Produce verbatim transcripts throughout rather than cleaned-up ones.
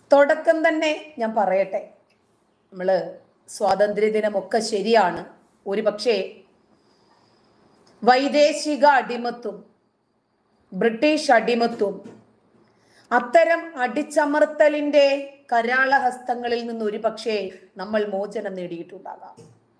തുടക്കം തന്നെ ഞാൻ പറയട്ടെ, നമ്മൾ സ്വാതന്ത്ര്യദിനമൊക്കെ ശരിയാണ്. ഒരു പക്ഷേ വൈദേശിക അടിമത്വം, ബ്രിട്ടീഷ് അടിമത്വം, അത്തരം അടിച്ചമർത്തലിന്റെ കരാളഹസ്തങ്ങളിൽ നിന്ന് ഒരു പക്ഷേ നമ്മൾ മോചനം നേടിയിട്ടുണ്ടാകാം.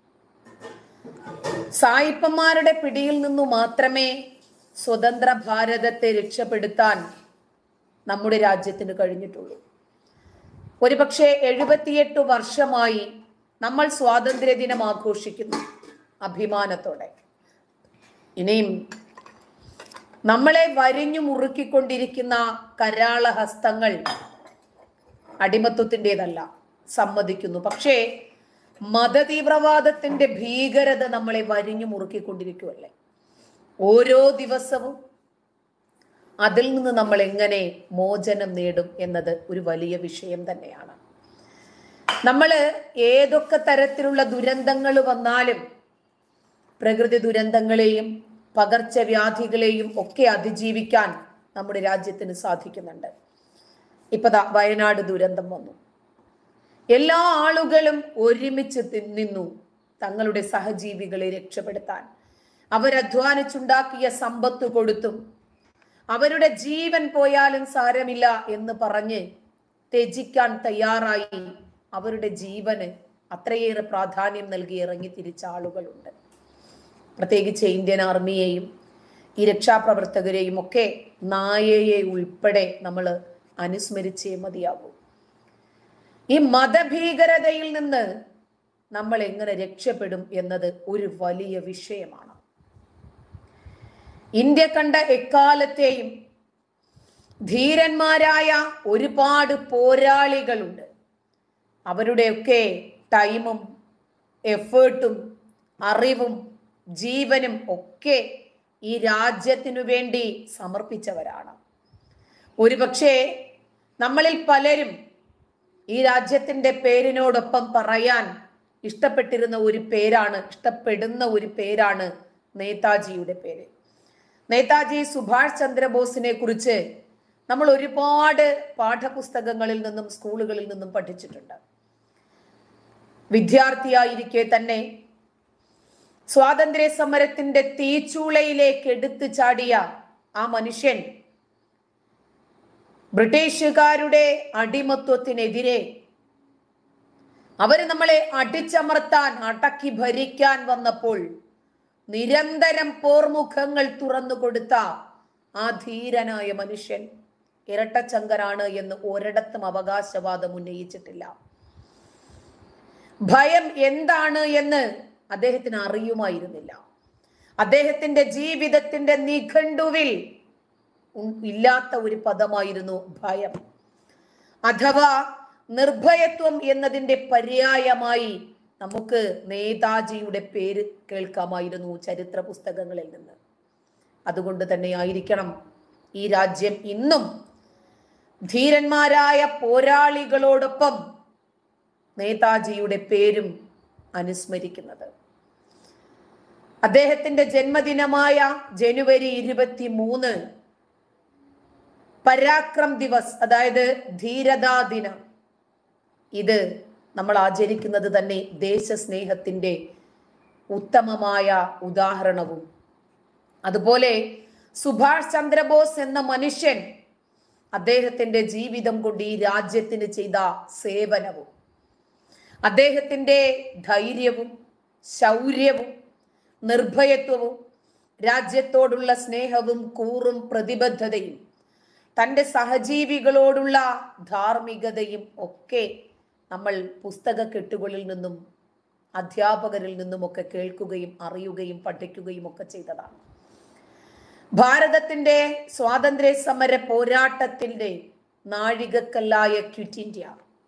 സായിപ്പന്മാരുടെ പിടിയിൽ നിന്നു മാത്രമേ സ്വതന്ത്ര ഭാരതത്തെ രക്ഷപ്പെടുത്താൻ നമ്മുടെ രാജ്യത്തിന് കഴിഞ്ഞിട്ടുള്ളൂ. ഒരുപക്ഷെ എഴുപത്തിയെട്ട് വർഷമായി നമ്മൾ സ്വാതന്ത്ര്യ ദിനം ആഘോഷിക്കുന്നു അഭിമാനത്തോടെ. ഇനിയും നമ്മളെ വരിഞ്ഞു മുറുക്കിക്കൊണ്ടിരിക്കുന്ന കരാളഹസ്തങ്ങൾ അടിമത്വത്തിൻ്റെതല്ല, സമ്മതിക്കുന്നു. പക്ഷേ മതതീവ്രവാദത്തിന്റെ ഭീകരത നമ്മളെ വരിഞ്ഞു മുറുക്കിക്കൊണ്ടിരിക്കുമല്ലേ. ഓരോ ദിവസവും അതിൽ നിന്ന് നമ്മൾ എങ്ങനെ മോചനം നേടും എന്നത് ഒരു വലിയ വിഷയം തന്നെയാണ്. നമ്മൾ ഏതൊക്കെ തരത്തിലുള്ള ദുരന്തങ്ങൾ വന്നാലും, പ്രകൃതി ദുരന്തങ്ങളെയും പകർച്ചവ്യാധികളെയും ഒക്കെ അതിജീവിക്കാൻ നമ്മുടെ രാജ്യത്തിന് സാധിക്കുന്നുണ്ട്. ഇപ്പതാ വയനാട് ദുരന്തം വന്നു. എല്ലാ ആളുകളും ഒരുമിച്ച് നിന്നു തങ്ങളുടെ സഹജീവികളെ രക്ഷപ്പെടുത്താൻ. അവരധ്വാനിച്ചുണ്ടാക്കിയ സമ്പത്ത് കൊടുത്തും അവരുടെ ജീവൻ പോയാലും സാരമില്ല എന്ന് പറഞ്ഞ് ത്യജിക്കാൻ തയ്യാറായി അവരുടെ ജീവന് അത്രയേറെ പ്രാധാന്യം നൽകി ഇറങ്ങി തിരിച്ച ആളുകളുണ്ട്. പ്രത്യേകിച്ച് ഇന്ത്യൻ ആർമിയെയും ഈ രക്ഷാപ്രവർത്തകരെയും ഒക്കെ, നായയെ ഉൾപ്പെടെ നമ്മൾ അനുസ്മരിച്ചേ മതിയാകൂ. ഈ മതഭീകരതയിൽ നിന്ന് നമ്മൾ എങ്ങനെ രക്ഷപ്പെടും എന്നത് ഒരു വലിയ വിഷയമാണ്. ഇന്ത്യ കണ്ട എക്കാലത്തെയും ധീരന്മാരായ ഒരുപാട് പോരാളികളുണ്ട്. അവരുടെയൊക്കെ ടൈമും എഫേർട്ടും അറിവും ജീവനും ഒക്കെ ഈ രാജ്യത്തിനു വേണ്ടി സമർപ്പിച്ചവരാണ്. ഒരുപക്ഷെ നമ്മളിൽ പലരും ഈ രാജ്യത്തിന്റെ പേരിനോടൊപ്പം പറയാൻ ഇഷ്ടപ്പെട്ടിരുന്ന ഒരു പേരാണ്, ഇഷ്ടപ്പെടുന്ന ഒരു പേരാണ് നേതാജിയുടെ പേര്. നേതാജി സുഭാഷ് ചന്ദ്രബോസിനെ കുറിച്ച് നമ്മൾ ഒരുപാട് പാഠപുസ്തകങ്ങളിൽ നിന്നും സ്കൂളുകളിൽ നിന്നും പഠിച്ചിട്ടുണ്ട്. വിദ്യാർത്ഥിയായിരിക്കെ തന്നെ സ്വാതന്ത്ര്യ സമരത്തിന്റെ തീച്ചൂളയിലേക്ക് എടുത്തു ചാടിയ ആ മനുഷ്യൻ ബ്രിട്ടീഷുകാരുടെ അടിമത്വത്തിനെതിരെ, അവര് നമ്മളെ അടിച്ചമർത്താൻ അടക്കി ഭരിക്കാൻ വന്നപ്പോൾ നിരന്തരം പോർമുഖങ്ങൾ തുറന്നു കൊടുത്ത ആ ധീരനായ മനുഷ്യൻ ഇരട്ടച്ചങ്കനാണ് എന്ന് ഒരിടത്തും അവകാശവാദം ഉന്നയിച്ചിട്ടില്ല. ഭയം എന്താണ് എന്ന് അദ്ദേഹത്തിന് അറിയുമായിരുന്നില്ല. അദ്ദേഹത്തിന്റെ ജീവിതത്തിന്റെ നിഘണ്ടുവിൽ ഇല്ലാത്ത ഒരു പദമായിരുന്നു ഭയം, അഥവാ നിർഭയത്വം എന്നതിന്റെ പര്യായമായി നമുക്ക് നേതാജിയുടെ പേര് കേൾക്കാമായിരുന്നു ചരിത്ര പുസ്തകങ്ങളിൽ നിന്ന്. അതുകൊണ്ട് തന്നെ ആയിരിക്കണം ഈ രാജ്യം ഇന്നും ധീരന്മാരായ പോരാളികളോടൊപ്പം നേതാജിയുടെ പേരും അനുസ്മരിക്കുന്നത്. അദ്ദേഹത്തിന്റെ ജന്മദിനമായ ജനുവരി ഇരുപത്തി മൂന്ന് പരാക്രം ദിവസ്, അതായത് ധീരതാ ദിനം, ഇത് നമ്മൾ ആചരിക്കുന്നത് തന്നെ ദേശസ്നേഹത്തിന്റെ ഉത്തമമായ ഉദാഹരണവും, അതുപോലെ സുഭാഷ് ചന്ദ്രബോസ് എന്ന മനുഷ്യൻ അദ്ദേഹത്തിന്റെ ജീവിതം കൊണ്ട് ഈ രാജ്യത്തിന് ചെയ്ത സേവനവും, അദ്ദേഹത്തിന്റെ ധൈര്യവും ശൗര്യവും നിർഭയത്വവും രാജ്യത്തോടുള്ള സ്നേഹവും കൂറും പ്രതിബദ്ധതയും തൻ്റെ സഹജീവികളോടുള്ള ധാർമ്മികതയും ഒക്കെ നമ്മൾ പുസ്തക കെട്ടുകളിൽ നിന്നും അധ്യാപകരിൽ നിന്നുമൊക്കെ കേൾക്കുകയും അറിയുകയും പഠിക്കുകയും ഒക്കെ ചെയ്തതാണ്. ഭാരതത്തിന്റെ സ്വാതന്ത്ര്യ സമര പോരാട്ടത്തിന്റെ നാഴികക്കല്ലായ ക്വിറ്റ് ഇന്ത്യ,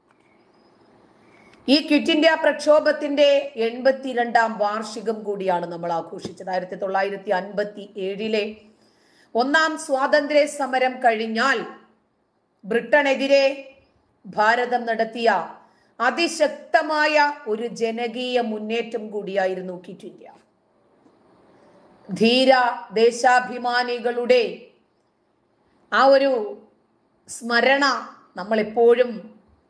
ഈ ക്വിറ്റ് ഇന്ത്യ പ്രക്ഷോഭത്തിന്റെ എൺപത്തിരണ്ടാം വാർഷികം കൂടിയാണ് നമ്മൾ ആഘോഷിച്ചത്. ആയിരത്തി തൊള്ളായിരത്തി അൻപത്തി ഏഴിലെ ഒന്നാം സ്വാതന്ത്ര്യ സമരം കഴിഞ്ഞാൽ ബ്രിട്ടനെതിരെ ഭാരതം നടത്തിയ അതിശക്തമായ ഒരു ജനകീയ മുന്നേറ്റം കൂടിയായിരുന്നു ക്വിറ്റ് ഇന്ത്യ. ധീര ദേശാഭിമാനികളുടെ ആ ഒരു സ്മരണ നമ്മൾ എപ്പോഴും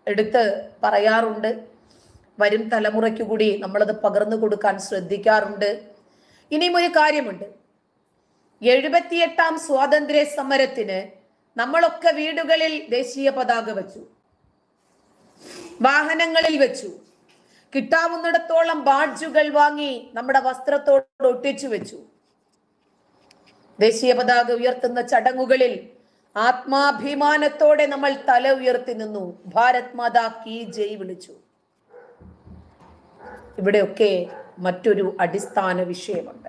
എടുത്ത് പറയാറുണ്ട്. വരും തലമുറയ്ക്ക് കൂടി നമ്മളത് പകർന്നു കൊടുക്കാൻ ശ്രദ്ധിക്കാറുണ്ട്. ഇനിയും ഒരു കാര്യമുണ്ട്. എഴുപത്തിയെട്ടാം സ്വാതന്ത്ര്യ സമരത്തിന് നമ്മളൊക്കെ വീടുകളിൽ ദേശീയ പതാക വെച്ചു, വാഹനങ്ങളിൽ വെച്ചു, കിട്ടാവുന്നിടത്തോളം ബാഡ്ജുകൾ വാങ്ങി നമ്മുടെ വസ്ത്രത്തോട് ഒട്ടിച്ചു വെച്ചു. ദേശീയ പതാക ഉയർത്തുന്ന ചടങ്ങുകളിൽ ആത്മാഭിമാനത്തോടെ നമ്മൾ തല ഉയർത്തി നിന്നു, ഭാരത് മാതാ കീ ജയ് വിളിച്ചു. ഇവിടെയൊക്കെ മറ്റൊരു അടിസ്ഥാന വിഷയമുണ്ട്.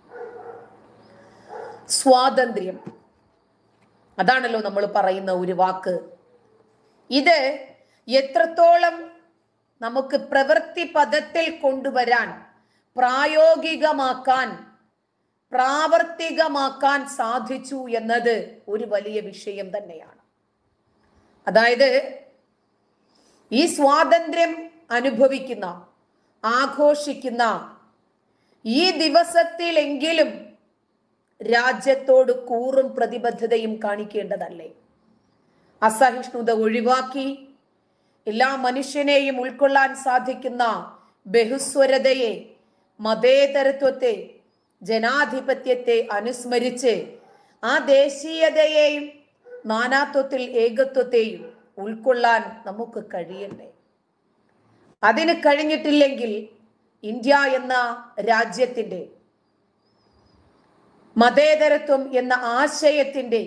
സ്വാതന്ത്ര്യം, അതാണല്ലോ നമ്മൾ പറയുന്ന ഒരു വാക്ക്. ഇത് എത്രത്തോളം നമുക്ക് പ്രവൃത്തി പദത്തിൽ കൊണ്ടുവരാൻ, പ്രായോഗികമാക്കാൻ, പ്രാവർത്തികമാക്കാൻ സാധിച്ചു എന്നത് ഒരു വലിയ വിഷയം തന്നെയാണ്. അതായത് ഈ സ്വാതന്ത്ര്യം അനുഭവിക്കുന്ന, ആഘോഷിക്കുന്ന ഈ ദിവസത്തിലെങ്കിലും രാജ്യത്തോട് കൂറും പ്രതിബദ്ധതയും കാണിക്കേണ്ടതല്ലേ? അസഹിഷ്ണുത ഒഴിവാക്കി എല്ലാ മനുഷ്യനെയും ഉൾക്കൊള്ളാൻ സാധിക്കുന്ന ബഹുസ്വരതയെ, മതേതരത്വത്തെ, ജനാധിപത്യത്തെ അനുസ്മരിച്ച് ആ ദേശീയതയെയും നാനാത്വത്തിൽ ഏകത്വത്തെയും ഉൾക്കൊള്ളാൻ നമുക്ക് കഴിയണ്ടേ? അതിന് കഴിഞ്ഞിട്ടില്ലെങ്കിൽ ഇന്ത്യ എന്ന രാജ്യത്തിന്റെ, മതേതരത്വം എന്ന ആശയത്തിന്റെ,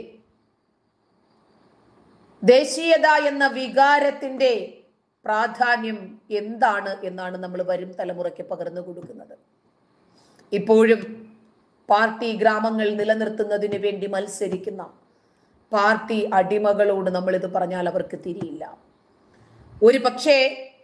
ദേശീയത എന്ന വികാരത്തിന്റെ പ്രാധാന്യം എന്താണ് എന്നാണ് നമ്മൾ വരും തലമുറയ്ക്ക് പകർന്നു കൊടുക്കുന്നത്. ഇപ്പോഴും പാർട്ടി ഗ്രാമങ്ങൾ നിലനിർത്തുന്നതിന് വേണ്ടി മത്സരിക്കുന്ന പാർട്ടി അടിമകളോട് നമ്മൾ ഇത് പറഞ്ഞാൽ അവർക്ക് തിരിയില്ല. ഒരു പക്ഷേ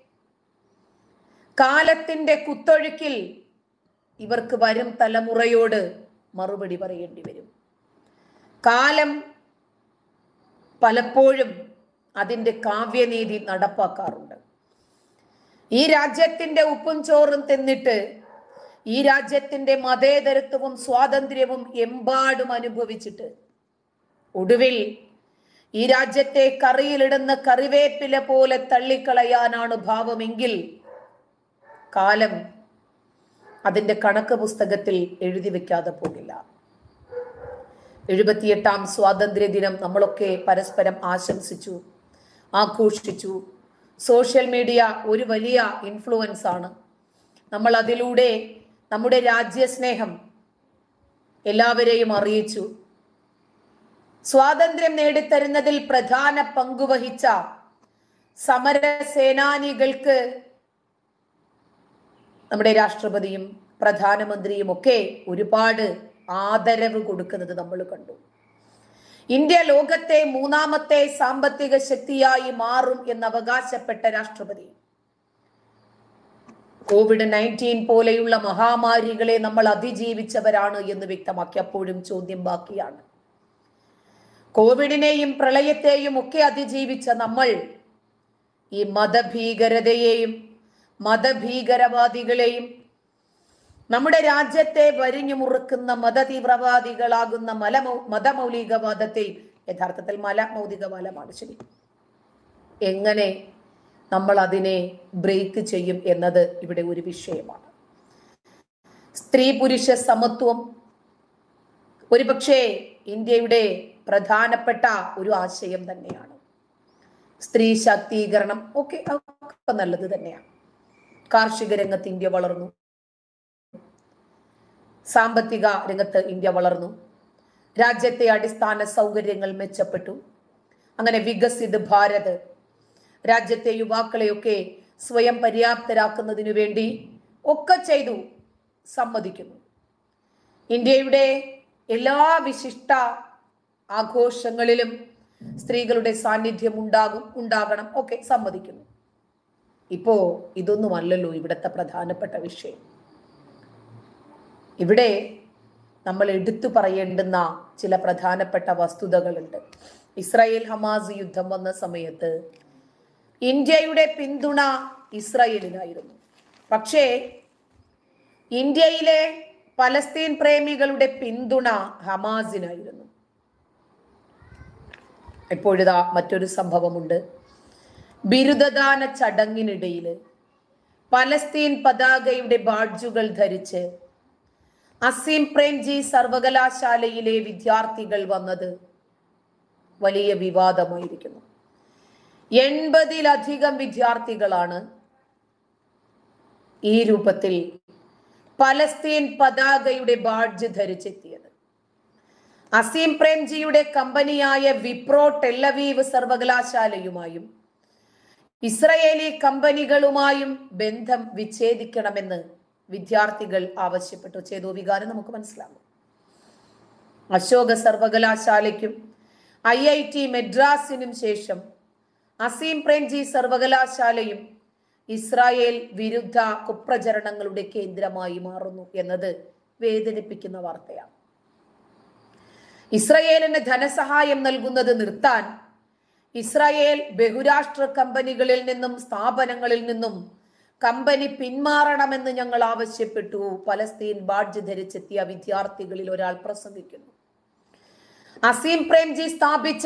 കാലത്തിന്റെ കുത്തൊഴുക്കിൽ ഇവർക്ക് വരും തലമുറയോട് മറുപടി പറയേണ്ടി വരും. കാലം പലപ്പോഴും അതിൻ്റെ കാവ്യനീതി നടപ്പാക്കാറുണ്ട്. ഈ രാജ്യത്തിന്റെ ഉപ്പും ചോറും തിന്നിട്ട്, ഈ രാജ്യത്തിന്റെ മതേതരത്വവും സ്വാതന്ത്ര്യവും എമ്പാടും അനുഭവിച്ചിട്ട് ഒടുവിൽ ഈ രാജ്യത്തെ കറിയിലിടുന്ന കറിവേപ്പില പോലെ തള്ളിക്കളയാനാണ് ഭാവമെങ്കിൽ കാലം അതിന്റെ കണക്ക് പുസ്തകത്തിൽ എഴുതി വെക്കാതെ പോകില്ല. എഴുപത്തിയെട്ടാം സ്വാതന്ത്ര്യ ദിനം നമ്മളൊക്കെ പരസ്പരം ആശംസിച്ചു, ആഘോഷിച്ചു. സോഷ്യൽ മീഡിയ ഒരു വലിയ ഇൻഫ്ലുവൻസ് ആണ്. നമ്മൾ അതിലൂടെ നമ്മുടെ രാജ്യസ്നേഹം എല്ലാവരെയും അറിയിച്ചു. സ്വാതന്ത്ര്യം നേടിത്തരുന്നതിൽ പ്രധാന പങ്കുവഹിച്ച സമര സേനാനികൾക്ക് നമ്മുടെ രാഷ്ട്രപതിയും പ്രധാനമന്ത്രിയും ഒക്കെ ഒരുപാട് ആദരവ് കൊടുക്കുന്നത് നമ്മൾ കണ്ടു. ഇന്ത്യ ലോകത്തെ മൂന്നാമത്തെ സാമ്പത്തിക ശക്തിയായി മാറും എന്ന് അവകാശപ്പെട്ട രാഷ്ട്രപതി കോവിഡ് നയൻറ്റീൻ പോലെയുള്ള മഹാമാരികളെ നമ്മൾ അതിജീവിച്ചവരാണ് എന്ന് വ്യക്തമാക്കി. അപ്പോഴും ചോദ്യം ബാക്കിയാണ്. കോവിഡിനെയും പ്രളയത്തെയും ഒക്കെ അതിജീവിച്ച നമ്മൾ ഈ മതഭീകരതയെയും മതഭീകരവാദികളെയും നമ്മുടെ രാജ്യത്തെ വരിഞ്ഞു മുറുക്കുന്ന മതതീവ്രവാദികളാകുന്ന മലമൗ മതമൗലികവാദത്തെയും, യഥാർത്ഥത്തിൽ മലമൗലികവാദമാണ് ശരി, എങ്ങനെ നമ്മൾ അതിനെ ബ്രേക്ക് ചെയ്യും എന്നത് ഇവിടെ ഒരു വിഷയമാണ്. സ്ത്രീ പുരുഷ സമത്വം ഒരുപക്ഷെ ഇന്ത്യയുടെ പ്രധാനപ്പെട്ട ഒരു ആശയം തന്നെയാണ്. സ്ത്രീ ശാക്തീകരണം ഒക്കെ ഒക്കെ നല്ലത് തന്നെയാണ്. കാർഷിക രംഗത്ത് ഇന്ത്യ വളർന്നു, സാമ്പത്തിക രംഗത്ത് ഇന്ത്യ വളർന്നു, രാജ്യത്തെ അടിസ്ഥാന സൗകര്യങ്ങൾ മെച്ചപ്പെട്ടു. അങ്ങനെ വികസിത ഭാരത് രാജ്യത്തെ യുവാക്കളെയൊക്കെ സ്വയം പര്യാപ്തരാക്കുന്നതിനു വേണ്ടി ഒക്കെ ചെയ്തു, സമ്മതിക്കുന്നു. ഇന്ത്യയുടെ എല്ലാ വിശിഷ്ട ആഘോഷങ്ങളിലും സ്ത്രീകളുടെ സാന്നിധ്യം ഉണ്ടാകും ഉണ്ടാകണം ഒക്കെ സമ്മതിക്കുന്നു. ഇപ്പോ ഇതൊന്നുമല്ലല്ലോ ഇവിടുത്തെ പ്രധാനപ്പെട്ട വിഷയം. ഇവിടെ നമ്മൾ എടുത്തു പറയേണ്ടുന്ന ചില പ്രധാനപ്പെട്ട വസ്തുതകളുണ്ട്. ഇസ്രായേൽ ഹമാസ് യുദ്ധം വന്ന സമയത്ത് ഇന്ത്യയുടെ പിന്തുണ ഇസ്രായേലിനായിരുന്നു. പക്ഷേ ഇന്ത്യയിലെ പലസ്തീൻ പ്രേമികളുടെ പിന്തുണ ഹമാസിനായിരുന്നു. ഇപ്പോഴിതാ മറ്റൊരു സംഭവമുണ്ട്. ബിരുദദാന ചടങ്ങിനിടയിൽ പലസ്തീൻ പതാകയുടെ ബാഡ്ജുകൾ ധരിച്ച് അസീം പ്രേംജി സർവകലാശാലയിലെ വിദ്യാർത്ഥികൾ വന്നത് വലിയ വിവാദമായിരിക്കുന്നു. എൺപതിലധികം വിദ്യാർത്ഥികളാണ് ഈ രൂപത്തിൽ പലസ്തീൻ പതാകയുടെ ബാഡ്ജ് ധരിച്ചെത്തിയത്. അസീം പ്രേംജിയുടെ കമ്പനിയായ വിപ്രോ ടെല്ലവീവ് സർവകലാശാലയുമായും ഇസ്രയേലി കമ്പനികളുമായും ബന്ധം വിച്ഛേദിക്കണമെന്ന് വിദ്യാർത്ഥികൾ ആവശ്യപ്പെട്ടു. ചെയ്തോ വികാരം നമുക്ക് മനസ്സിലാകും. അശോക സർവകലാശാലയ്ക്കും ഐ ഐ ടി മദ്രാസിനും ശേഷം അസീം പ്രേംജി സർവകലാശാലയും ഇസ്രായേൽ വിരുദ്ധ കുപ്രചരണങ്ങളുടെ കേന്ദ്രമായി മാറുന്നു എന്നത് വേദനിപ്പിക്കുന്ന വാർത്തയാണ്. ഇസ്രായേലിന് ധനസഹായം നൽകുന്നത് നിർത്താൻ ഇസ്രായേൽ ബഹുരാഷ്ട്ര കമ്പനികളിൽ നിന്നും സ്ഥാപനങ്ങളിൽ നിന്നും കമ്പനി പിന്മാറണമെന്ന് ഞങ്ങൾ ആവശ്യപ്പെട്ടു. പലസ്തീൻ ബാഡ്ജ് ധരിച്ചെത്തിയ വിദ്യാർത്ഥികളിൽ ഒരാൾ പ്രസംഗിക്കുന്നു. അസീം പ്രേംജി സ്ഥാപിച്ച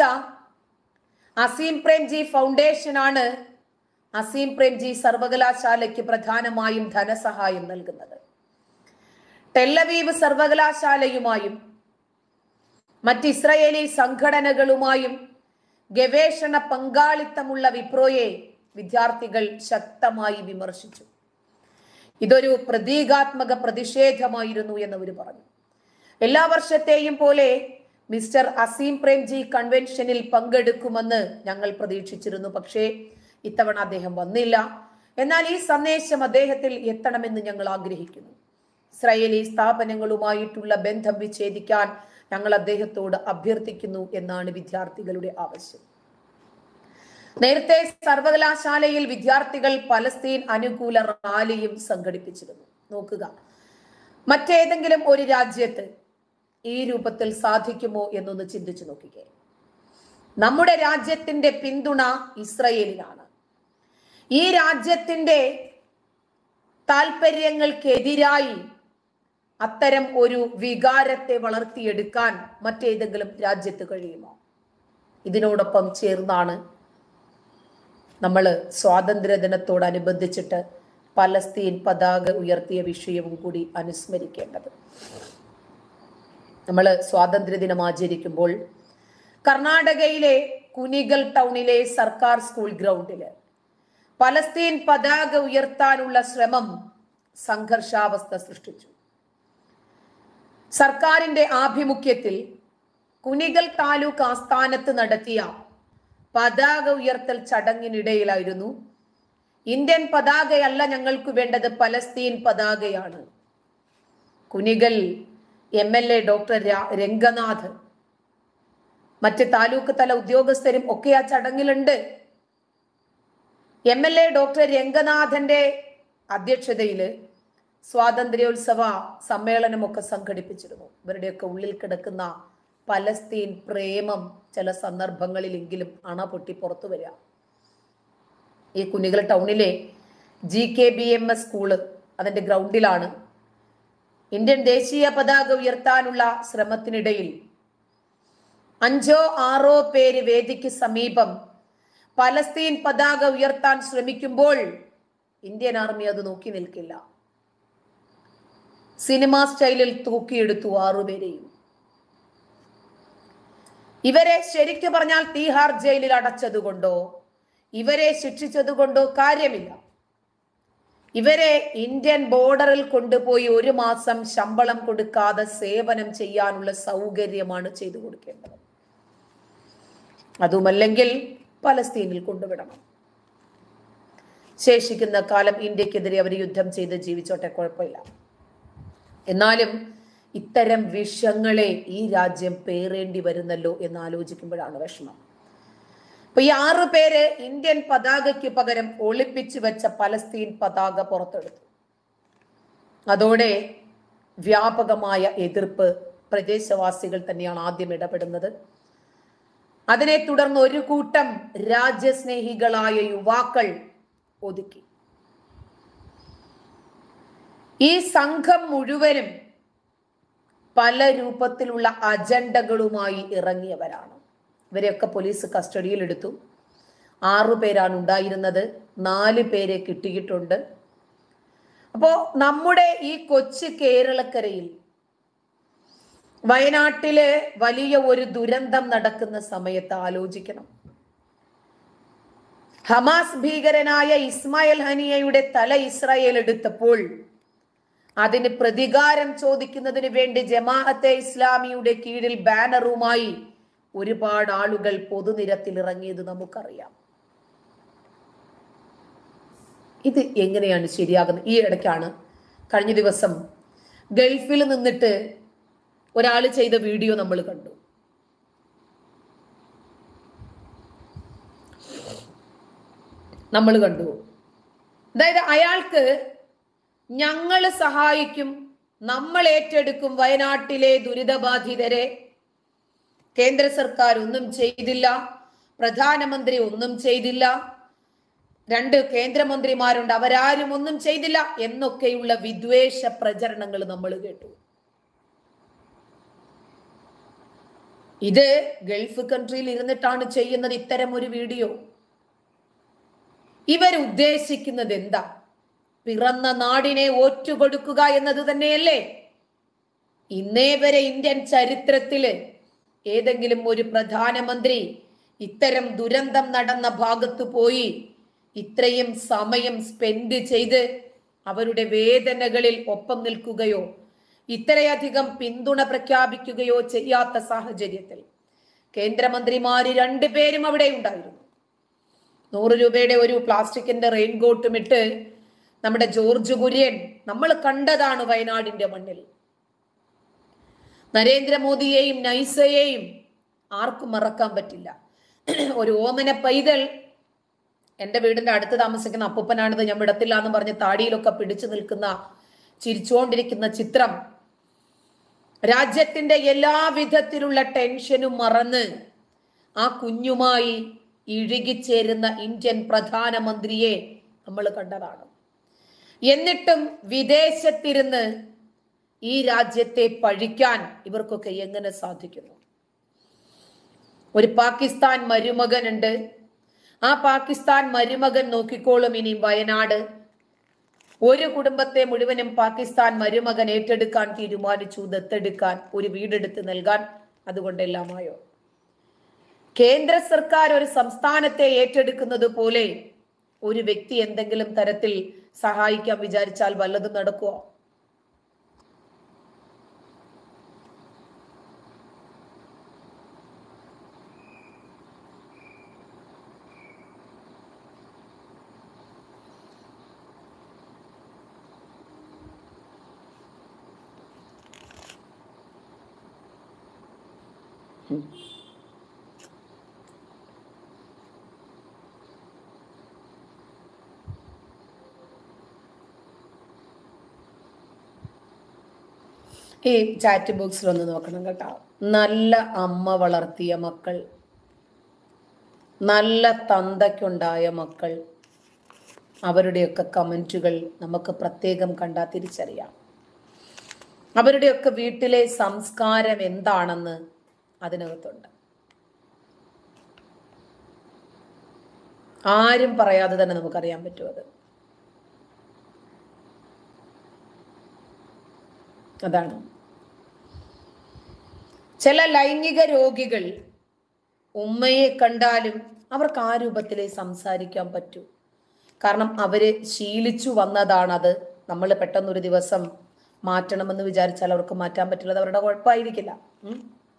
അസീം പ്രേംജി ഫൗണ്ടേഷൻ ആണ് അസീം പ്രേംജി സർവകലാശാലയ്ക്ക് പ്രധാനമായും ധനസഹായം നൽകുന്നത്. ടെല്ലവീവ് സർവകലാശാലയുമായും മറ്റ് ഇസ്രായേലി സംഘടനകളുമായും ഗവേഷണ പങ്കാളിത്തമുള്ള വിപ്രോയെ വിദ്യാർത്ഥികൾ ശക്തമായി വിമർശിച്ചു. ഇതൊരു പ്രതീകാത്മക പ്രതിഷേധമായിരുന്നു എന്നവർ പറഞ്ഞു. എല്ലാ വർഷത്തെയും പോലെ മിസ്റ്റർ അസീം പ്രേംജി കൺവെൻഷനിൽ പങ്കെടുക്കുമെന്ന് ഞങ്ങൾ പ്രതീക്ഷിച്ചിരുന്നു. പക്ഷേ ഇത്തവണ അദ്ദേഹം വന്നില്ല. എന്നാൽ ഈ സന്ദേശം അദ്ദേഹത്തിൽ എത്തണമെന്ന് ഞങ്ങൾ ആഗ്രഹിക്കുന്നു. ഇസ്രായേലി സ്ഥാപനങ്ങളുമായിട്ടുള്ള ബന്ധം വിച്ഛേദിക്കാൻ ഞങ്ങൾ അദ്ദേഹത്തോട് അഭ്യർത്ഥിക്കുന്നു എന്നാണ് വിദ്യാർത്ഥികളുടെ ആവശ്യം. നേരത്തെ സർവകലാശാലയിൽ വിദ്യാർത്ഥികൾ പലസ്തീൻ അനുകൂല റാലിയും സംഘടിപ്പിച്ചിരുന്നു. നോക്കുക, മറ്റേതെങ്കിലും ഒരു രാജ്യത്ത് ഈ രൂപത്തിൽ സാധിക്കുമോ എന്നൊന്ന് ചിന്തിച്ചു നോക്കിക്കേ. നമ്മുടെ രാജ്യത്തിന്റെ പിന്തുണ ഇസ്രയേലിനാണ്. ഈ രാജ്യത്തിന്റെ താല്പര്യങ്ങൾക്കെതിരായി അത്തരം ഒരു വികാരത്തെ വളർത്തിയെടുക്കാൻ മറ്റേതെങ്കിലും രാജ്യത്ത് കഴിയുമോ? ഇതിനോടൊപ്പം ചേർന്നാണ് നമ്മൾ സ്വാതന്ത്ര്യ ദിനത്തോടനുബന്ധിച്ചിട്ട് പലസ്തീൻ പതാക ഉയർത്തിയ വിഷയവും കൂടി അനുസ്മരിക്കേണ്ടത്. നമ്മൾ സ്വാതന്ത്ര്യ ദിനം ആചരിക്കുമ്പോൾ കർണാടകയിലെ കുനിഗൽ ടൗണിലെ സർക്കാർ സ്കൂൾ ഗ്രൗണ്ടില് പലസ്തീൻ പതാക ഉയർത്താനുള്ള ശ്രമം സംഘർഷാവസ്ഥ സൃഷ്ടിച്ചു. സർക്കാരിന്റെ ആഭിമുഖ്യത്തിൽ കുനിഗൽ താലൂക്ക് ആസ്ഥാനത്ത് നടത്തിയ പതാക ഉയർത്തൽ ചടങ്ങിനിടയിലായിരുന്നു ഇന്ത്യൻ പതാകയല്ല ഞങ്ങൾക്ക് വേണ്ടത്, പലസ്തീൻ പതാകയാണ്. Kunigal M L A doctor Ranganath മറ്റ് താലൂക്ക് തല ഉദ്യോഗസ്ഥരും ഒക്കെ ആ ചടങ്ങിലുണ്ട്. എം എൽ എ ഡോക്ടർ രംഗനാഥന്റെ അധ്യക്ഷതയില് സ്വാതന്ത്ര്യോത്സവ സമ്മേളനമൊക്കെ സംഘടിപ്പിച്ചിരുന്നു. ഇവരുടെയൊക്കെ ഉള്ളിൽ കിടക്കുന്ന പലസ്തീൻ പ്രേമം ചില സന്ദർഭങ്ങളിലെങ്കിലും അണ പൊട്ടി പുറത്തു വരിക. ഈ കുനിഗൽ ടൗണിലെ G K B M S school അതിന്റെ ഗ്രൗണ്ടിലാണ് ഇന്ത്യൻ ദേശീയ പതാക ഉയർത്താനുള്ള ശ്രമത്തിനിടയിൽ അഞ്ചോ ആറോ പേര് വേദിക്ക് സമീപം പലസ്തീൻ പതാക ഉയർത്താൻ ശ്രമിക്കുമ്പോൾ ഇന്ത്യൻ ആർമി അത് നോക്കി നിൽക്കില്ല. സിനിമ സ്റ്റൈലിൽ തൂക്കിയെടുത്തു ആറുപേരെയും. ഇവരെ ശരിക്കു പറഞ്ഞാൽ തീഹാർ ജയിലിൽ അടച്ചതുകൊണ്ടോ ഇവരെ ശിക്ഷിച്ചതുകൊണ്ടോ കാര്യമില്ല. ഇവരെ ഇന്ത്യൻ ബോർഡറിൽ കൊണ്ടുപോയി ഒരു മാസം ശമ്പളം കൊടുക്കാതെ സേവനം ചെയ്യാനുള്ള സൗകര്യമാണ് ചെയ്തു കൊടുക്കേണ്ടത്. അതുമല്ലെങ്കിൽ പലസ്തീനിൽ കൊണ്ടുവിടണം. ശേഷിക്കുന്ന കാലം ഇന്ത്യക്കെതിരെ അവർ യുദ്ധം ചെയ്ത് ജീവിച്ചോട്ടെ, കുഴപ്പമില്ല. എന്നാലും ഇത്തരം വിഷങ്ങളെ ഈ രാജ്യം പേറേണ്ടി വരുന്നല്ലോ എന്ന് ആലോചിക്കുമ്പോഴാണ് വിഷമം. അപ്പൊ ഈ ആറു പേര് ഇന്ത്യൻ പതാകയ്ക്ക് പകരം ഒളിപ്പിച്ചു വെച്ച പലസ്തീൻ പതാക പുറത്തെടുത്തു. അതോടെ വ്യാപകമായ എതിർപ്പ് പ്രദേശവാസികൾ തന്നെയാണ് ആദ്യം ഇടപെടുന്നത്. അതിനെ തുടർന്ന് ഒരു കൂട്ടം രാജ്യസ്നേഹികളായ യുവാക്കൾ ഒതുക്കി. ഈ സംഘം മുഴുവനും പല രൂപത്തിലുള്ള അജണ്ടകളുമായി ഇറങ്ങിയവരാണ്. ഇവരെയൊക്കെ പോലീസ് കസ്റ്റഡിയിലെടുത്തു. ആറു പേരാണ് ഉണ്ടായിരുന്നത്. നാല് പേരെ കിട്ടിയിട്ടുണ്ട്. അപ്പോ നമ്മുടെ ഈ കൊച്ചു കേരളക്കരയിൽ വയനാട്ടിലെ വലിയ ഒരു ദുരന്തം നടക്കുന്ന സമയത്ത് ആലോചിക്കണം. ഹമാസ് ഭീകരനായ ഇസ്മായിൽ ഹനിയയുടെ തല ഇസ്രായേൽ എടുത്തപ്പോൾ അതിന് പ്രതികാരം ചോദിക്കുന്നതിന് വേണ്ടി ജമാഅത്തെ ഇസ്ലാമിയുടെ കീഴിൽ ബാനറുമായി ഒരുപാട് ആളുകൾ പൊതുനിരത്തിൽ ഇറങ്ങിയത് നമുക്കറിയാം. ഇത് എങ്ങനെയാണ് ശരിയാകുന്നത്? ഈ ഇടയ്ക്കാണ് കഴിഞ്ഞ ദിവസം ഗൾഫിൽ നിന്നിട്ട് ഒരാൾ ചെയ്ത വീഡിയോ നമ്മൾ കണ്ടു. നമ്മൾ കണ്ടു അതായത് അയാൾക്ക് ഞങ്ങൾ സഹായിക്കും, നമ്മൾ ഏറ്റെടുക്കും വയനാട്ടിലെ ദുരിതബാധിതരെ, കേന്ദ്ര സർക്കാർ ഒന്നും ചെയ്തില്ല, പ്രധാനമന്ത്രി ഒന്നും ചെയ്തില്ല, രണ്ട് കേന്ദ്രമന്ത്രിമാരുണ്ട് അവരാരും ഒന്നും ചെയ്തില്ല എന്നൊക്കെയുള്ള വിദ്വേഷ പ്രചരണങ്ങൾ നമ്മൾ കേട്ടു. ഇത് ഗൾഫ് കൺട്രിയിൽ ഇരുന്നിട്ടാണ് ചെയ്യുന്നത് ഇത്തരം ഒരു വീഡിയോ. ഇവർ ഉദ്ദേശിക്കുന്നത് എന്താ? പിറന്ന നാടിനെ ഒറ്റുകൊടുക്കുക എന്നത് തന്നെയല്ലേ? ഇന്നേ വരെ ഇന്ത്യൻ ചരിത്രത്തില് ഏതെങ്കിലും ഒരു പ്രധാനമന്ത്രി ഇത്തരം ദുരന്തം നടന്ന ഭാഗത്ത് പോയി ഇത്രയും സമയം സ്പെൻഡ് ചെയ്ത് അവരുടെ വേദനകളിൽ ഒപ്പം നിൽക്കുകയോ ഇത്രയധികം പിന്തുണ പ്രഖ്യാപിക്കുകയോ ചെയ്യാത്ത സാഹചര്യത്തിൽ കേന്ദ്രമന്ത്രിമാര് രണ്ടുപേരും അവിടെ ഉണ്ടായിരുന്നു. നൂറ് രൂപയുടെ ഒരു പ്ലാസ്റ്റിക്കിന്റെ റെയിൻകോട്ടും ഇട്ട് നമ്മുടെ ജോർജ് കുര്യൻ നമ്മൾ കണ്ടതാണ് വയനാടിന്റെ മണ്ണിൽ. നരേന്ദ്രമോദിയെയും നൈസയെയും ആർക്കും മറക്കാൻ പറ്റില്ല. ഒരു ഓമന പൈതൽ, എൻ്റെ വീടിന്റെ അടുത്ത് താമസിക്കുന്ന അപ്പൂപ്പനാണിത്, ഞാൻ വിടത്തില്ല എന്ന് പറഞ്ഞ് താടിയിലൊക്കെ പിടിച്ചു നിൽക്കുന്ന ചിരിച്ചുകൊണ്ടിരിക്കുന്ന ചിത്രം, രാജ്യത്തിന്റെ എല്ലാ വിധത്തിലുള്ള ടെൻഷനും മറന്ന് ആ കുഞ്ഞുമായി ഇഴുകിച്ചേരുന്ന ഇന്ത്യൻ പ്രധാനമന്ത്രിയെ നമ്മൾ കണ്ടതാണ്. എന്നിട്ടും വിദേശത്തിരുന്ന് ഈ രാജ്യത്തെ പഴിക്കാൻ ഇവർക്കൊക്കെ എങ്ങനെ സാധിക്കുന്നു? ഒരു പാകിസ്ഥാൻ മരുമകൻ ഉണ്ട്. ആ പാകിസ്ഥാൻ മരുമകൻ നോക്കിക്കോളും ഇനി വയനാട്. ഒരു കുടുംബത്തെ മുഴുവനും പാകിസ്ഥാൻ മരുമകൻ ഏറ്റെടുക്കാൻ തീരുമാനിച്ചു, ദത്തെടുക്കാൻ, ഒരു വീടെടുത്ത് നൽകാൻ. അതുകൊണ്ടെല്ലാമായോ? കേന്ദ്ര സർക്കാർ ഒരു സംസ്ഥാനത്തെ ഏറ്റെടുക്കുന്നത് പോലെ ഒരു വ്യക്തി എന്തെങ്കിലും തരത്തിൽ സഹായിക്കാൻ വിചാരിച്ചാൽ വല്ലതും നടക്കുമോ? ഈ ചാറ്റ് ബോക്സിൽ ഒന്ന് നോക്കണം കേട്ടോ. നല്ല അമ്മ വളർത്തിയ മക്കൾ, നല്ല തന്തയ്ക്കുണ്ടായ മക്കൾ, അവരുടെയൊക്കെ കമന്റുകൾ നമുക്ക് പ്രത്യേകം കണ്ടാൽ തിരിച്ചറിയാം. അവരുടെയൊക്കെ വീട്ടിലെ സംസ്കാരം എന്താണെന്ന് അതിനകത്തുണ്ട്. ആരും പറയാതെ തന്നെ നമുക്കറിയാൻ പറ്റും അത്. അതാണ് ചില ലൈംഗിക രോഗികൾ ഉമ്മയെ കണ്ടാലും അവർക്ക് ആ രൂപത്തിലേ സംസാരിക്കാൻ പറ്റൂ. കാരണം അവര് ശീലിച്ചു വന്നതാണത്. നമ്മൾ പെട്ടെന്നൊരു ദിവസം മാറ്റണമെന്ന് വിചാരിച്ചാൽ അവർക്ക് മാറ്റാൻ പറ്റില്ല. അത് അവരുടെ കുഴപ്പമായിരിക്കില്ല. ഉം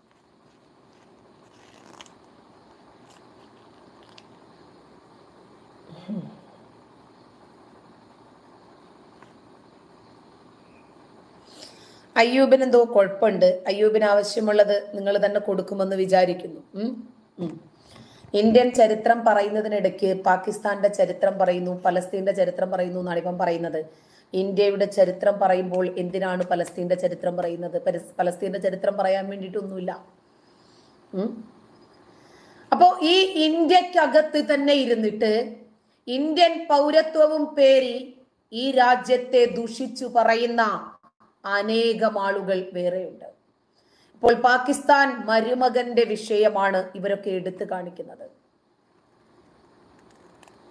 അയ്യൂബിന് എന്തോ കുഴപ്പമുണ്ട്. അയ്യൂബിന് ആവശ്യമുള്ളത് നിങ്ങൾ തന്നെ കൊടുക്കുമെന്ന് വിചാരിക്കുന്നു. ഉം ഇന്ത്യൻ ചരിത്രം പറയുന്നതിനിടയ്ക്ക് പാകിസ്ഥാന്റെ ചരിത്രം പറയുന്നു, പലസ്തീന്റെ ചരിത്രം പറയുന്നു എന്നാണ് ഇവൻ പറയുന്നത്. ഇന്ത്യയുടെ ചരിത്രം പറയുമ്പോൾ എന്തിനാണ് പലസ്തീന്റെ ചരിത്രം പറയുന്നത്? പലസ്തീന്റെ ചരിത്രം പറയാൻ വേണ്ടിയിട്ടൊന്നുമില്ല. ഉം അപ്പോ ഈ ഇന്ത്യക്കകത്ത് തന്നെ ഇരുന്നിട്ട് ഇന്ത്യൻ പൗരത്വവും പേരി ഈ രാജ്യത്തെ ദുഷിച്ചു പറയുന്ന അനേകം ആളുകൾ വേറെയുണ്ട്. ഇപ്പോൾ പാകിസ്ഥാൻ മരുമകന്റെ വിഷയമാണ് ഇവരൊക്കെ എടുത്തു കാണിക്കുന്നത്.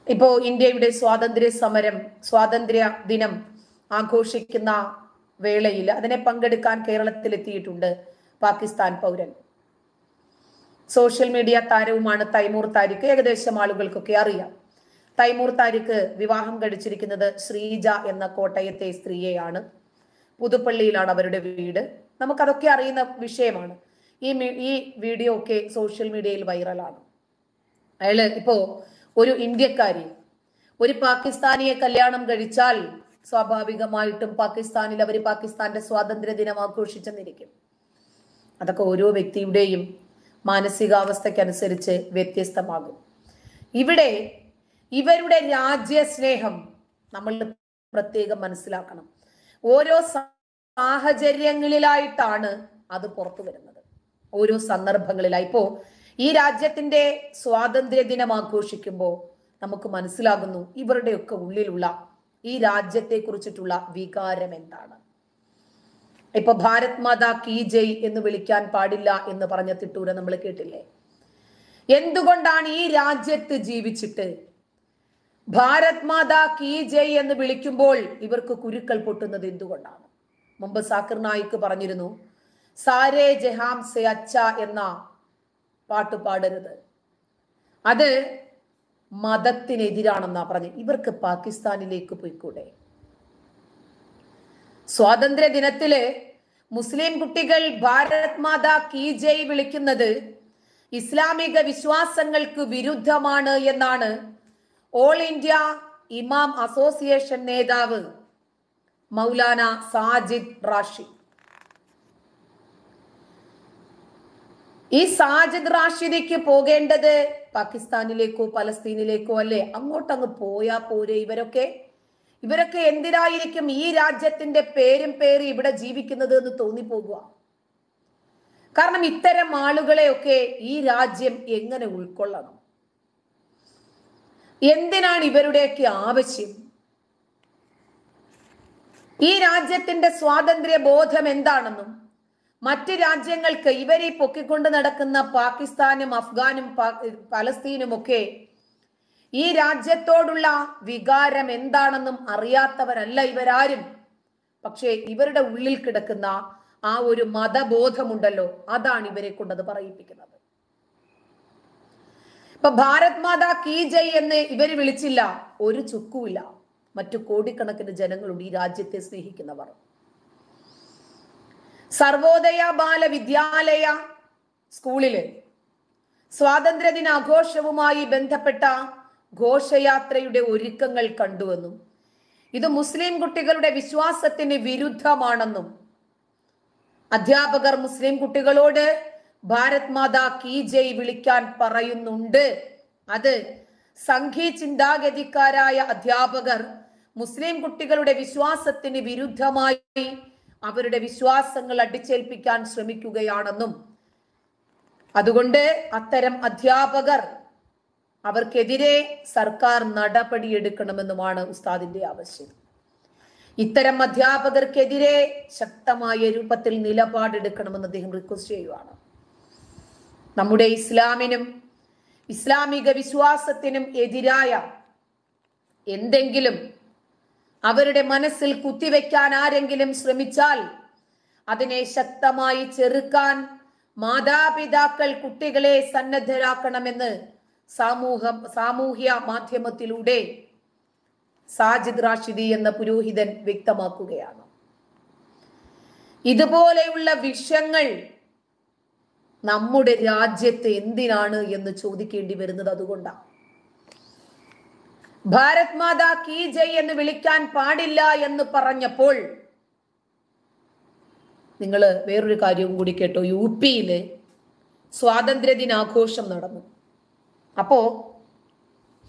ഇപ്പോ ഇന്ത്യയുടെ സ്വാതന്ത്ര്യ സമരം സ്വാതന്ത്ര്യ ദിനം ആഘോഷിക്കുന്ന വേളയിൽ അതിനെ പങ്കെടുക്കാൻ കേരളത്തിൽ എത്തിയിട്ടുണ്ട് പാകിസ്ഥാൻ പൗരൻ. സോഷ്യൽ മീഡിയ താരവുമാണ് തൈമൂർ താരിഖ്. ഏകദേശം ആളുകൾക്കൊക്കെ അറിയാം. തൈമൂർ താരിഖ് വിവാഹം കഴിച്ചിരിക്കുന്നത് ശ്രീജ എന്ന കോട്ടയത്തെ സ്ത്രീയെയാണ്. പുതുപ്പള്ളിയിലാണ് അവരുടെ വീട്. നമുക്കതൊക്കെ അറിയുന്ന വിഷയമാണ്. ഈ ഈ വീഡിയോ ഒക്കെ സോഷ്യൽ മീഡിയയിൽ വൈറലാണ്. അയാള് ഇപ്പോ ഒരു ഇന്ത്യക്കാരി ഒരു പാകിസ്ഥാനിയെ കല്യാണം കഴിച്ചാൽ സ്വാഭാവികമായിട്ടും പാകിസ്ഥാനിൽ അവർ പാകിസ്ഥാന്റെ സ്വാതന്ത്ര്യ ദിനം ആഘോഷിച്ചെന്നിരിക്കും. അതൊക്കെ ഓരോ വ്യക്തിയുടെയും മാനസികാവസ്ഥയ്ക്കനുസരിച്ച് വ്യത്യസ്തമാകും. ഇവിടെ ഇവരുടെ രാജ്യസ്നേഹം നമ്മൾ പ്രത്യേകം മനസ്സിലാക്കണം. ഓരോ സാഹചര്യങ്ങളിലായിട്ടാണ് അത് പുറത്തു വരുന്നത്, ഓരോ സന്ദർഭങ്ങളിലായി. ഇപ്പോ ഈ രാജ്യത്തിന്റെ സ്വാതന്ത്ര്യ ദിനം ആഘോഷിക്കുമ്പോൾ നമുക്ക് മനസ്സിലാകുന്നു ഇവരുടെയൊക്കെ ഉള്ളിലുള്ള ഈ രാജ്യത്തെ കുറിച്ചിട്ടുള്ള വികാരം എന്താണ്. ഇപ്പൊ ഭാരത് മാതാ കീ ജയ് എന്ന് വിളിക്കാൻ പാടില്ല എന്ന് പറഞ്ഞ തിട്ടൂര നമ്മൾ കേട്ടില്ലേ? എന്തുകൊണ്ടാണ് ഈ രാജ്യത്ത് ജീവിച്ചിട്ട് ഭാരത് മാതാ കീ ജയ് എന്ന് വിളിക്കുമ്പോൾ ഇവർക്ക് കുരുക്കൾ പൊട്ടുന്നത് എന്തുകൊണ്ടാണ്? മുമ്പ് സാക്കിർ നായിക് പറഞ്ഞിരുന്നു, സാരേ ജഹാം സെ അച്ച എന്ന പാട്ട് പാടരുത്, അത് മതത്തിനെതിരാണെന്നാ പറഞ്ഞു. ഇവർക്ക് പാകിസ്ഥാനിലേക്ക് പോയിക്കൂടെ? സ്വാതന്ത്ര്യ ദിനത്തില് മുസ്ലിം കുട്ടികൾ ഭാരത് മാതാ കീ ജയ് വിളിക്കുന്നത് ഇസ്ലാമിക വിശ്വാസങ്ങൾക്ക് വിരുദ്ധമാണ് എന്നാണ് ഓൾ ഇന്ത്യ ഇമാം അസോസിയേഷൻ നേതാവ് മൗലാന സാജിദ് റാഷിദ്. ഈ സാജിദ് റാഷിദിക്ക് പോകേണ്ടത് പാകിസ്ഥാനിലേക്കോ പലസ്തീനിലേക്കോ അല്ലേ? അങ്ങോട്ടങ്ങ് പോയാ പോരെ? ഇവരൊക്കെ ഇവരൊക്കെ എന്തിനായിരിക്കും ഈ രാജ്യത്തിന്റെ പേരും പേര് ഇവിടെ ജീവിക്കുന്നത് എന്ന് തോന്നിപ്പോകുക. കാരണം ഇത്തരം ആളുകളെയൊക്കെ ഈ രാജ്യം എങ്ങനെ ഉൾക്കൊള്ളണം? എന്തിനാണ് ഇവരുടെയൊക്കെ ആവശ്യം? ഈ രാജ്യത്തിന്റെ സ്വാതന്ത്ര്യ ബോധം എന്താണെന്നും മറ്റ് രാജ്യങ്ങൾക്ക് ഇവരെ പൊക്കിക്കൊണ്ട് നടക്കുന്ന പാകിസ്ഥാനും അഫ്ഗാനും പലസ്തീനും ഒക്കെ ഈ രാജ്യത്തോടുള്ള വികാരം എന്താണെന്നും അറിയാത്തവരല്ല ഇവരാരും. പക്ഷേ ഇവരുടെ ഉള്ളിൽ കിടക്കുന്ന ആ ഒരു മതബോധമുണ്ടല്ലോ, അതാണ് ഇവരെ കൊണ്ടത് പറയിപ്പിക്കുന്നത്. ഇപ്പൊ ഭാരത് മാതാ കീ ജയ് എന്ന് ഇവര് വിളിച്ചില്ല, ഒരു ചുക്കുമില്ല. മറ്റു കോടിക്കണക്കിന് ജനങ്ങളുണ്ട് ഈ രാജ്യത്തെ സ്നേഹിക്കുന്നവർ. സർവോദയ ബാല വിദ്യാലയ സ്കൂളില് സ്വാതന്ത്ര്യ ദിനാഘോഷവുമായി ബന്ധപ്പെട്ട ഘോഷയാത്രയുടെ ഒരുക്കങ്ങൾ കണ്ടുവെന്നും ഇത് മുസ്ലിം കുട്ടികളുടെ വിശ്വാസത്തിന് വിരുദ്ധമാണെന്നും അധ്യാപകർ മുസ്ലിം കുട്ടികളോട് ഭാരത് മാതാ കീ ജയ് വിളിക്കാൻ പറയുന്നുണ്ട്. അത് സംഘി ചിന്താഗതിക്കാരായ അധ്യാപകർ മുസ്ലിം കുട്ടികളുടെ വിശ്വാസത്തിന് വിരുദ്ധമായി അവരുടെ വിശ്വാസങ്ങൾ അടിച്ചേൽപ്പിക്കാൻ ശ്രമിക്കുകയാണെന്നും അതുകൊണ്ട് അത്തരം അധ്യാപകർ അവർക്കെതിരെ സർക്കാർ നടപടിയെടുക്കണമെന്നുമാണ് ഉസ്താദിന്റെ ആവശ്യം. ഇത്തരം അധ്യാപകർക്കെതിരെ ശക്തമായ രൂപത്തിൽ നിലപാടെടുക്കണമെന്ന് അദ്ദേഹം റിക്വസ്റ്റ് ചെയ്യുകയാണ്. നമ്മുടെ ഇസ്ലാമിനും ഇസ്ലാമിക വിശ്വാസത്തിനും എതിരായ എന്തെങ്കിലും അവരുടെ മനസ്സിൽ കുത്തിവെക്കാൻ ആരെങ്കിലും ശ്രമിച്ചാൽ അതിനെ ശക്തമായി ചെറുക്കാൻ മാതാപിതാക്കൾ കുട്ടികളെ സന്നദ്ധരാക്കണമെന്ന് സമൂഹ സാമൂഹ്യ മാധ്യമത്തിലൂടെ സാജിദ് റാഷിദി എന്ന പുരോഹിതൻ വ്യക്തമാക്കുകയാണ്. ഇതുപോലെയുള്ള വിഷയങ്ങൾ നമ്മുടെ രാജ്യത്ത് എന്തിനാണ് എന്ന് ചോദിക്കേണ്ടി വരുന്നത് അതുകൊണ്ടാണ്. ഭാരത് മാതാ കീ ജയ് എന്ന് വിളിക്കാൻ പാടില്ല എന്ന് പറഞ്ഞപ്പോൾ നിങ്ങൾ വേറൊരു കാര്യവും കൂടി കേട്ടോ. യു പിയില് സ്വാതന്ത്ര്യ ദിനാഘോഷം നടന്നു. അപ്പോ